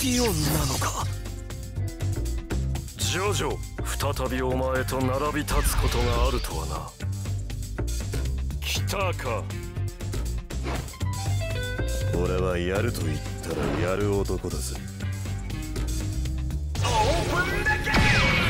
ディオンなのか。 ジョジョ、再びお前と並び立つことがあるとはな。来たか。 俺はやると言ったらやる男だぜ。 オープンだけ。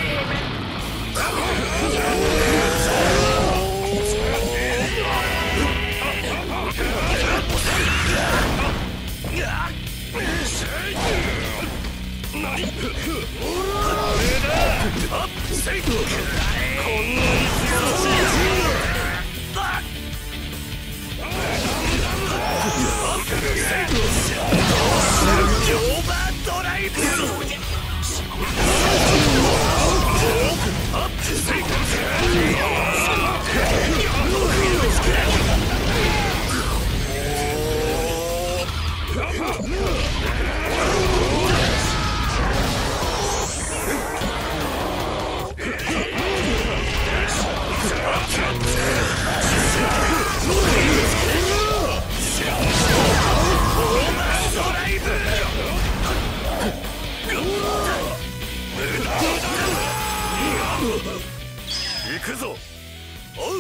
行くぞ。 おう。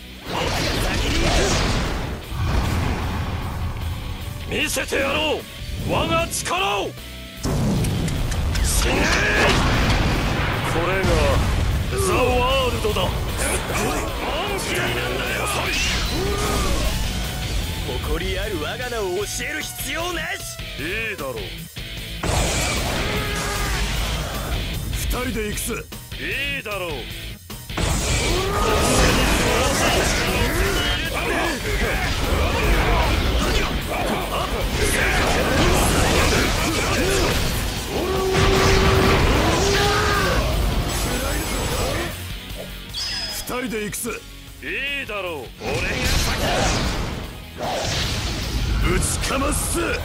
見せてやろう、我が力を。死ね。これがザ・ワールドだ。 誇りある我が名を教える必要なし。 いいだろう。 二人で行くぜ。 いいだろう。 二人で行くぜ。 いいだろう。 俺が先だ。 ぶちかますぜ。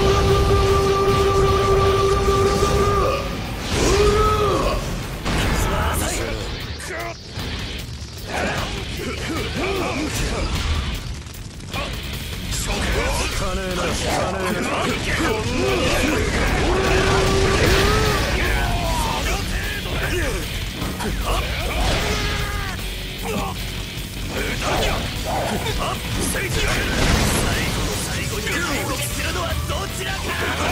最後に動きするのはどちらか。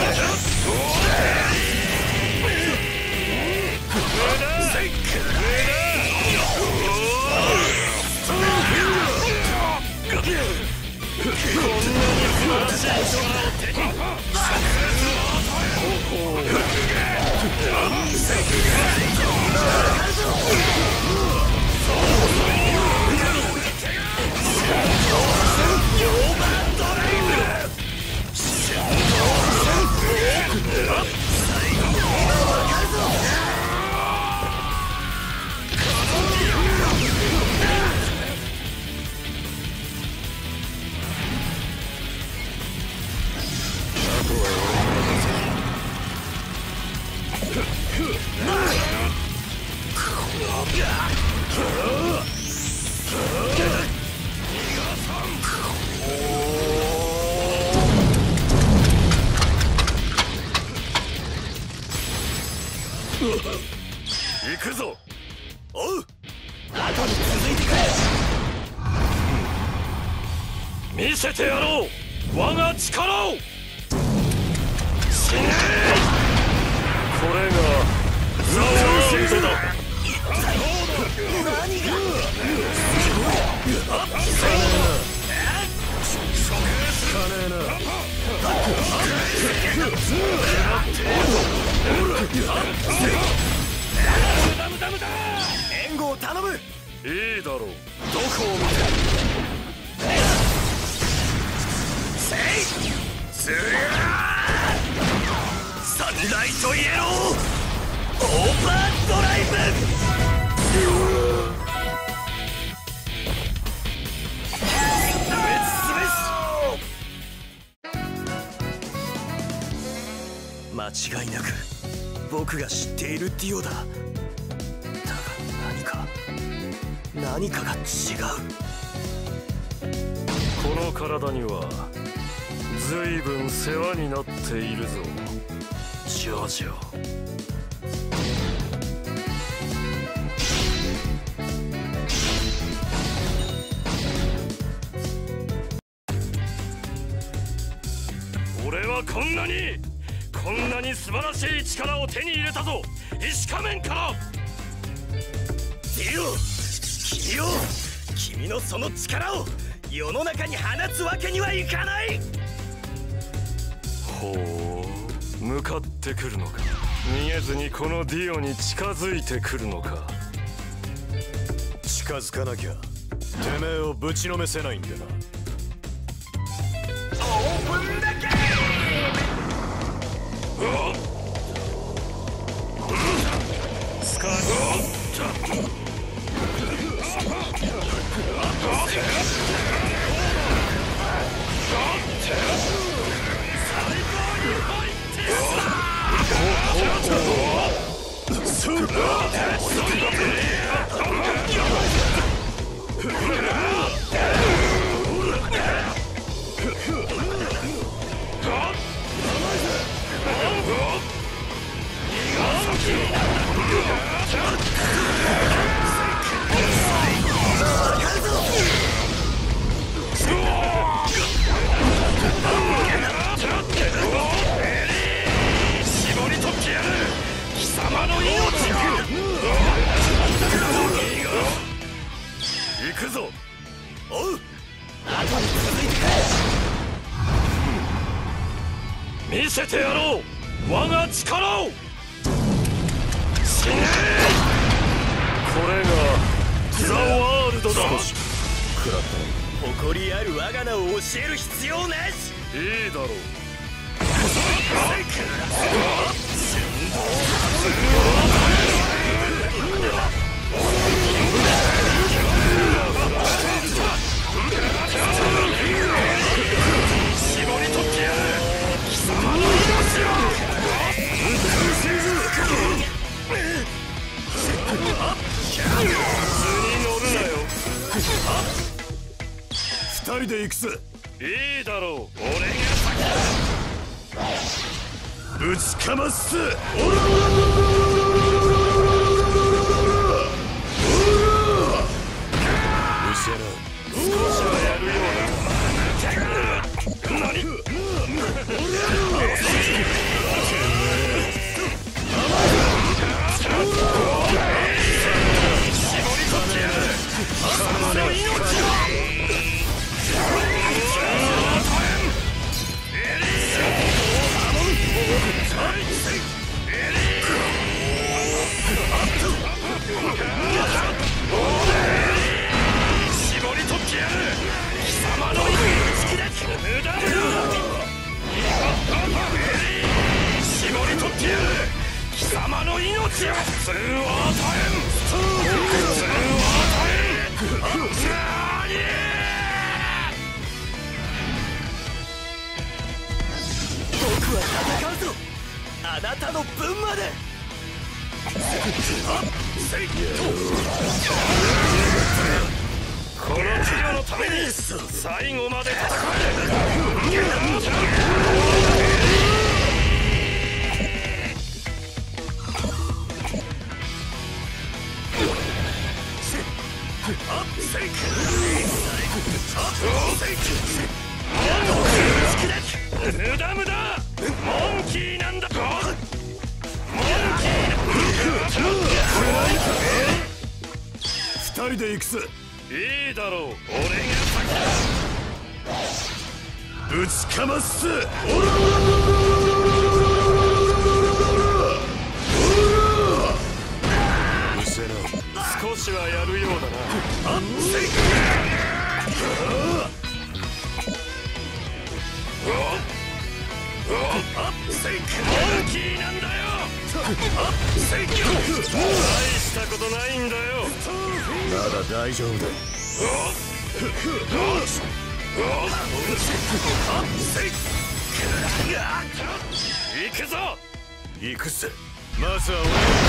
行くぞ。 おう。後に続いてくれ。 見せてやろう、我が力を。死ね。これがザ・ワールドだ。 何が。援護を頼む。 いいだろう。 どこを見て。せい。すりゃー。サンライトイエローオーバードライブ。間違いなく僕が知っているディオだ。だが何かが違う。 この体には随分世話になっているぞ、 少女。俺はこんなに素晴らしい力を手に入れたぞ、石仮面から。 ディオ、君のその力を世の中に放つわけにはいかない。 ほう、向かってくるのか。逃げずにこのディオに近づいてくるのか。 近づかなきゃてめえをぶちのめせないんでな。 オープンだけ。 スカート行くぞ。 おう、後に続いて見せてやろう、我が力を。死ね。これがザ・ワールドだ。 少し食らったな。 誇りある我が名を教える必要なし。 いいだろう。 絞り取ってやる、貴様の命を。 図に乗るなよ。 二人で行くぜ。 いいだろう、俺が先だ。 ぶちかます。 少しはやるような。何。絞り取ってやる、貴様の命を。絞り取ってやる、貴様の命だ。無駄だ。絞り取ってやる、貴様の命を。普通は与えん。普通は与えん。 僕は戦うぞ、あなたの分まで。 このディオのために最後まで戦え。無駄モンキーなんだ。 二人で行くぜ。 いいだろう、俺が先だ。 ぶちかます。 少しはやるようだな。モンキーなんだよ。大したことないんだよ。 まだ大丈夫だ。 行くぞ。 行くぜ。まずは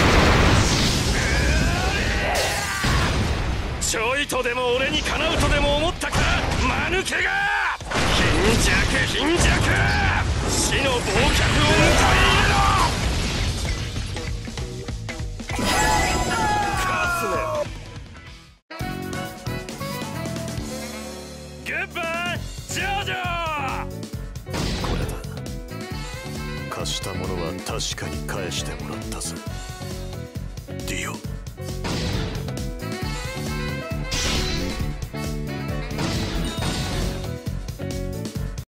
ちょいとでも俺にかなうとでも思ったか、間抜けが。貧弱、死の忘却を迎え入れろ。 貸したものは確かに返してもらったぜディオ。